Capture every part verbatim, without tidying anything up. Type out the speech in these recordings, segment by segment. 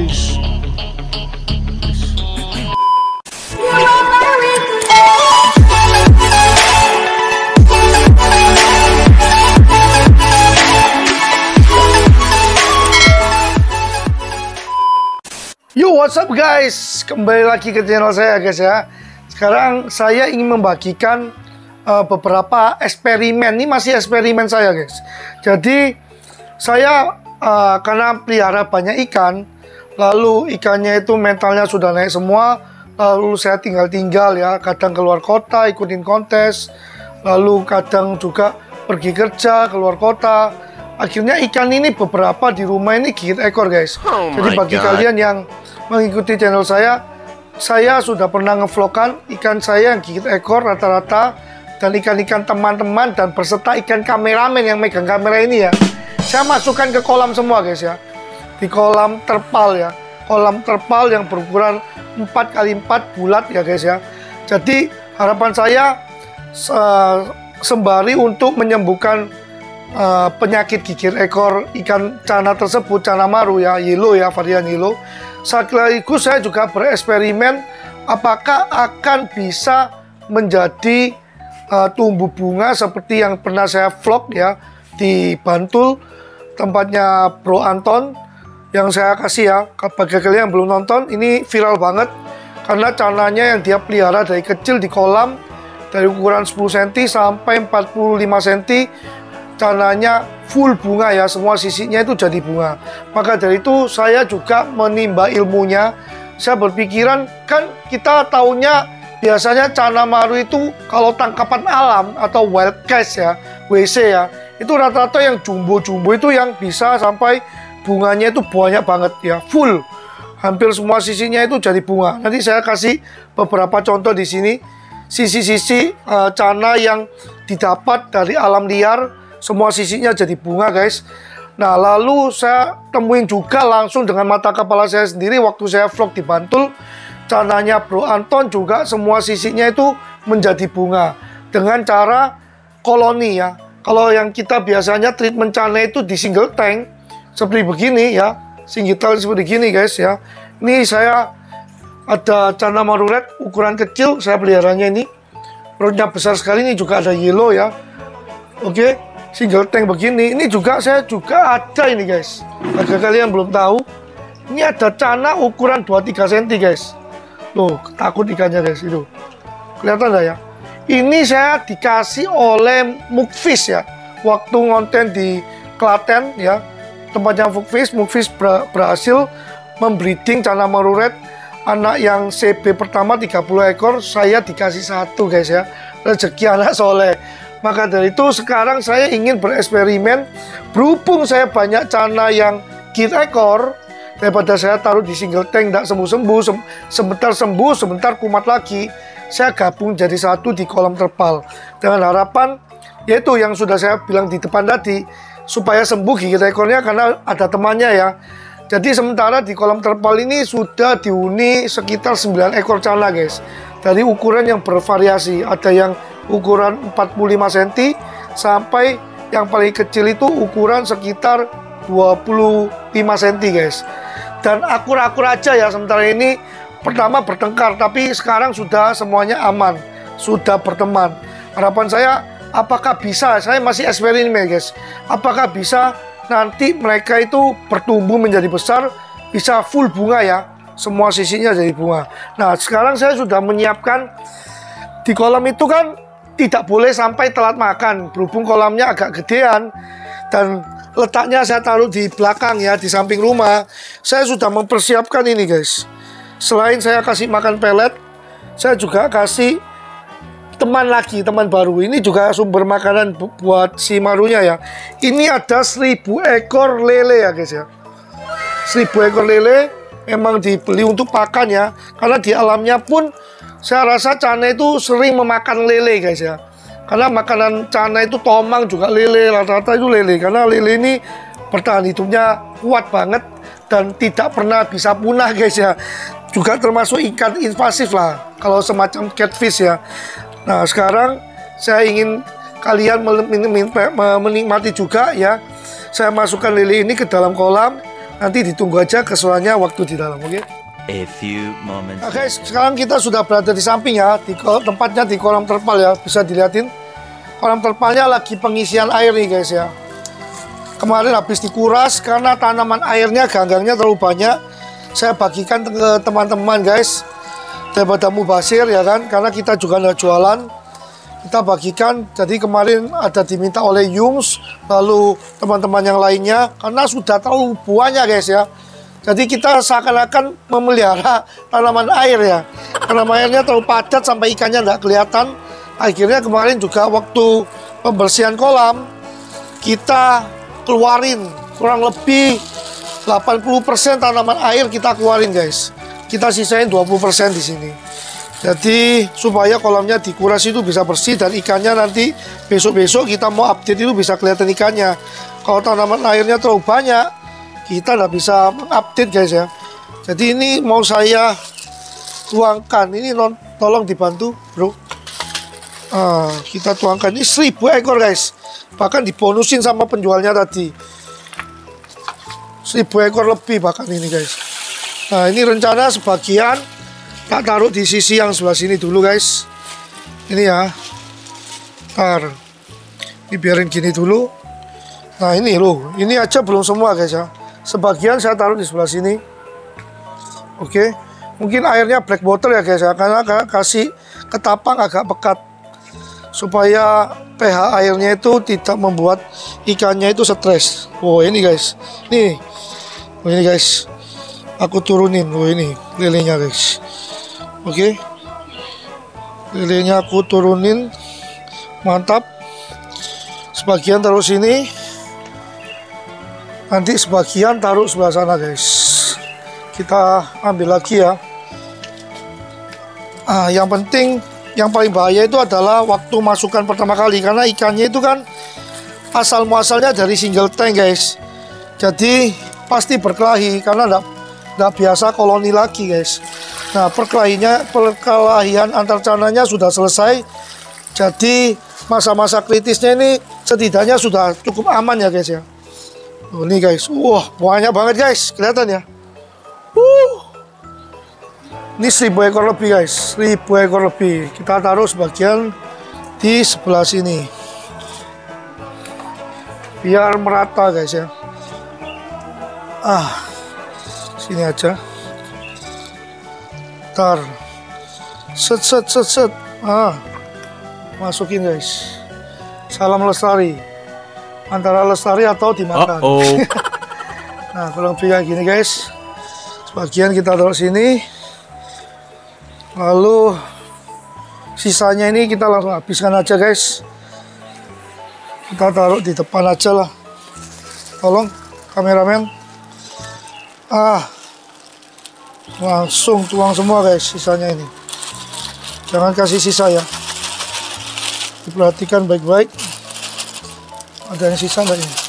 guys. Yo, what's up guys? Kembali lagi ke channel saya guys ya. Sekarang saya ingin membagikan uh, beberapa eksperimen. Ini masih eksperimen saya guys. Jadi saya uh, karena pelihara banyak ikan, lalu ikannya itu mentalnya sudah naik semua. Lalu saya tinggal-tinggal ya, kadang keluar kota ikutin kontes, lalu kadang juga pergi kerja keluar kota. Akhirnya ikan ini beberapa di rumah ini gigit ekor guys. Oh Jadi bagi God. kalian yang mengikuti channel saya, saya sudah pernah ngevlogkan ikan saya yang gigit ekor rata-rata, dan ikan-ikan teman-teman dan berserta ikan kameramen yang megang kamera ini ya, saya masukkan ke kolam semua guys ya, di kolam terpal ya, kolam terpal yang berukuran empat kali empat bulat ya guys ya. Jadi harapan saya uh, sembari untuk menyembuhkan uh, penyakit gigit ekor ikan cana tersebut, cana maru ya, yellow ya, varian yellow. Sekaligus saya juga bereksperimen apakah akan bisa menjadi uh, tumbuh bunga seperti yang pernah saya vlog ya di Bantul, tempatnya Bro Anton, yang saya kasih ya. Bagi kalian yang belum nonton, ini viral banget karena cananya yang dia pelihara dari kecil di kolam, dari ukuran sepuluh sentimeter sampai empat puluh lima sentimeter, cananya full bunga ya, semua sisinya itu jadi bunga. Maka dari itu saya juga menimba ilmunya. Saya berpikiran, kan kita taunya biasanya cana maru itu kalau tangkapan alam atau wild catch ya, W C ya, itu rata-rata yang jumbo-jumbo itu yang bisa sampai bunganya itu banyak banget ya, full. Hampir semua sisinya itu jadi bunga. Nanti saya kasih beberapa contoh di sini, sisi-sisi uh, cana yang didapat dari alam liar, semua sisinya jadi bunga guys. Nah lalu saya temuin juga langsung dengan mata kepala saya sendiri waktu saya vlog di Bantul, cananya Bro Anton juga semua sisinya itu menjadi bunga dengan cara koloni ya. Kalau yang kita biasanya treatment cana itu di single tank seperti begini ya, single tank seperti gini guys ya. Ini saya ada cana maru red ukuran kecil, saya peliharanya ini perutnya besar sekali. Ini juga ada yellow ya. Oke, single tank begini. Ini juga saya juga ada ini guys. Bagi kalian yang belum tahu, ini ada cana ukuran dua puluh tiga sentimeter guys. Loh, takut ikannya guys itu. Kelihatan nggak ya? Ini saya dikasih oleh Mukfish ya. Waktu ngonten di Klaten ya, tempatnya Mukfish, Mukfish ber berhasil membreeding cana maru red anak yang C B pertama tiga puluh ekor. Saya dikasih satu guys ya. Rezeki anak soleh. Maka dari itu sekarang saya ingin bereksperimen. Berhubung saya banyak cana yang gigit ekor, daripada saya taruh di single tank tidak sembuh-sembuh, sem sebentar sembuh, sebentar kumat lagi, saya gabung jadi satu di kolam terpal. Dengan harapan, yaitu yang sudah saya bilang di depan tadi, supaya sembuh gigit ekornya karena ada temannya ya. Jadi sementara di kolam terpal ini sudah dihuni sekitar sembilan ekor cana guys. Dari ukuran yang bervariasi, ada yang ukuran empat puluh lima sentimeter sampai yang paling kecil itu ukuran sekitar dua puluh lima sentimeter guys. Dan akur-akur aja ya sementara ini. Pertama bertengkar, tapi sekarang sudah semuanya aman, sudah berteman. Harapan saya, apakah bisa, saya masih eksperimen guys, apakah bisa nanti mereka itu bertumbuh menjadi besar, bisa full bunga ya, semua sisinya jadi bunga. Nah sekarang saya sudah menyiapkan di kolam itu kan tidak boleh sampai telat makan, berhubung kolamnya agak gedean dan letaknya saya taruh di belakang ya, di samping rumah. Saya sudah mempersiapkan ini guys. Selain saya kasih makan pelet, saya juga kasih teman lagi, teman baru. Ini juga sumber makanan bu buat si marunya ya. Ini ada seribu ekor lele ya guys ya. Seribu ekor lele memang dibeli untuk pakan ya, karena di alamnya pun saya rasa cana itu sering memakan lele guys ya. Karena makanan cana itu tomang juga lele, rata-rata itu lele. Karena lele ini bertahan hidupnya kuat banget dan tidak pernah bisa punah guys ya. Juga termasuk ikan invasif lah, kalau semacam catfish ya. Nah sekarang saya ingin kalian menikmati juga ya. Saya masukkan lele ini ke dalam kolam, Nanti ditunggu aja keseruannya waktu di dalam, oke? Okay? A few moments. Nah, guys, sekarang kita sudah berada di samping ya, di tempatnya di kolam terpal ya, bisa dilihatin. Kolam terpalnya lagi pengisian air nih guys ya. Kemarin habis dikuras karena tanaman airnya, ganggangnya terlalu banyak. Saya bagikan ke teman-teman guys, daripada mubasir ya kan, karena kita juga ada jualan. Kita bagikan, jadi kemarin ada diminta oleh Yums, lalu teman-teman yang lainnya, karena sudah terlalu banyak guys ya. Jadi kita seakan-akan memelihara tanaman air ya. Tanaman airnya terlalu padat sampai ikannya nggak kelihatan. Akhirnya kemarin juga waktu pembersihan kolam, kita keluarin kurang lebih delapan puluh persen tanaman air kita keluarin guys. Kita sisain dua puluh persen di sini. Jadi supaya kolamnya dikuras itu bisa bersih dan ikannya nanti besok-besok kita mau update itu bisa kelihatan ikannya. Kalau tanaman airnya terlalu banyak, kita nggak bisa mengupdate guys ya. Jadi ini mau saya tuangkan. Ini non, tolong dibantu bro. Ah, kita tuangkan ini seribu ekor guys. Bahkan dibonusin sama penjualnya tadi. Seribu ekor lebih bahkan ini guys. Nah ini rencana sebagian tak taruh di sisi yang sebelah sini dulu guys. Ini ya. Ntar dibiarin gini dulu. Nah ini loh, ini aja belum semua guys ya. Sebagian saya taruh di sebelah sini. Oke, mungkin airnya black water ya guys ya, karena kasih ketapang agak pekat supaya pH airnya itu tidak membuat ikannya itu stres. Wow ini guys, nih, oh, ini guys, aku turunin. Oh ini lelenya guys. Oke, lelenya aku turunin, mantap. Sebagian taruh sini. Nanti sebagian taruh sebelah sana guys. Kita ambil lagi ya. Ah, yang penting, yang paling bahaya itu adalah waktu masukkan pertama kali, karena ikannya itu kan asal muasalnya dari single tank guys. Jadi pasti berkelahi karena enggak, enggak biasa koloni lagi guys. Nah perkelahinya, perkelahian antar cananya sudah selesai. Jadi masa-masa kritisnya ini setidaknya sudah cukup aman ya guys ya. Oh, ini guys, wah banyak banget guys, kelihatan ya. Uh, ini seribu ekor lebih guys, seribu ekor lebih. Kita taruh sebagian di sebelah sini, biar merata guys ya. Ah, sini aja. Tar, set set set set. Ah, masukin guys. Salam lestari. Antara lestari atau dimakan. Uh -oh. Nah kurang lebih kayak gini guys. Sebagian kita taruh sini, lalu sisanya ini kita langsung habiskan aja guys. Kita taruh di depan aja lah. Tolong kameramen. Ah, langsung tuang semua guys sisanya ini. Jangan kasih sisa ya. Diperhatikan baik-baik. Ada yang sisa nggak ini?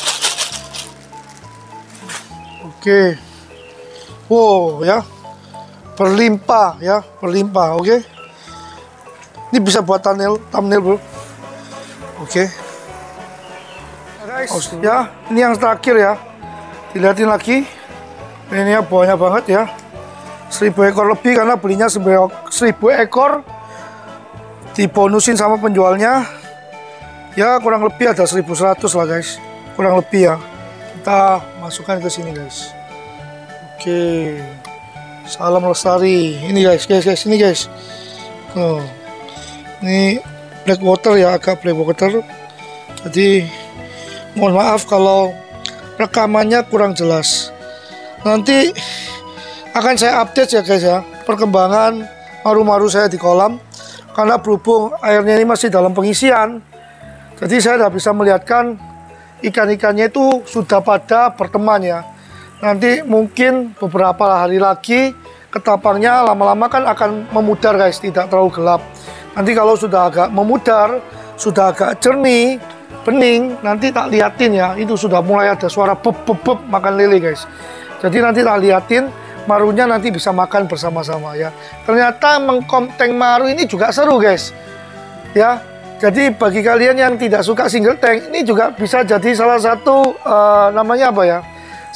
Oke. Wow ya, berlimpah ya, berlimpah. Oke. Ini bisa buat thumbnail, thumbnail bro. Oke. Guys, oh, ya, ini yang terakhir ya. Dilihatin lagi. Ini ya banyak banget ya. Seribu ekor lebih karena belinya seribu ekor. Dibonusin sama penjualnya. Ya kurang lebih ada seribu seratus lah guys, kurang lebih ya. Kita masukkan ke sini guys. Oke, salam lestari. Ini guys, guys, guys, ini guys. Oh, ini black water ya, agak black water. Jadi mohon maaf kalau rekamannya kurang jelas. Nanti akan saya update ya guys ya, perkembangan maru-maru saya di kolam. Karena berhubung airnya ini masih dalam pengisian, jadi saya tidak bisa melihatkan ikan-ikannya itu sudah pada berteman ya. Nanti mungkin beberapa hari lagi ketapangnya lama-lama kan akan memudar guys, tidak terlalu gelap. Nanti kalau sudah agak memudar, sudah agak jernih, bening, nanti tak liatin ya, itu sudah mulai ada suara beb beb beb makan lele guys. Jadi nanti tak liatin, marunya nanti bisa makan bersama-sama ya. Ternyata mengkonteng maru ini juga seru guys. Ya. Jadi bagi kalian yang tidak suka single tank, ini juga bisa jadi salah satu uh, namanya apa ya,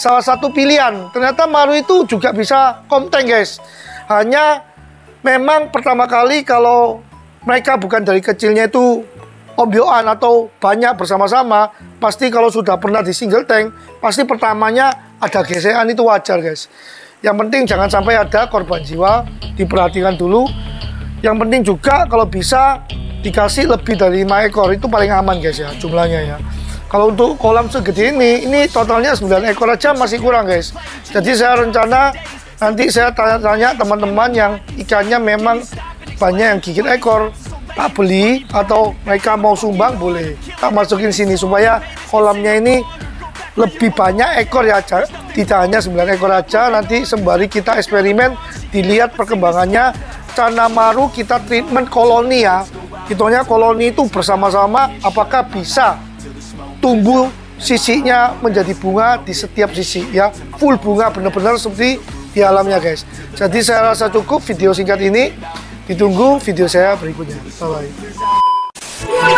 salah satu pilihan. Ternyata Maru itu juga bisa konten guys. Hanya memang pertama kali kalau mereka bukan dari kecilnya itu ombyoan atau banyak bersama-sama, pasti kalau sudah pernah di single tank, pasti pertamanya ada gesekan, itu wajar guys. Yang penting jangan sampai ada korban jiwa, diperhatikan dulu. Yang penting juga kalau bisa dikasih lebih dari lima ekor, itu paling aman guys ya jumlahnya ya. Kalau untuk kolam segede ini, ini totalnya sembilan ekor aja masih kurang guys. Jadi saya rencana nanti saya tanya-tanya teman-teman yang ikannya memang banyak yang gigit ekor, tak beli atau mereka mau sumbang boleh tak masukin sini supaya kolamnya ini lebih banyak ekor ya, tidak hanya sembilan ekor aja. Nanti sembari kita eksperimen, dilihat perkembangannya. Cana Maru kita treatment koloni ya, hitungnya koloni itu bersama-sama apakah bisa tumbuh sisinya menjadi bunga di setiap sisi ya, full bunga benar-benar seperti di alamnya guys. Jadi saya rasa cukup video singkat ini, ditunggu video saya berikutnya. Bye bye.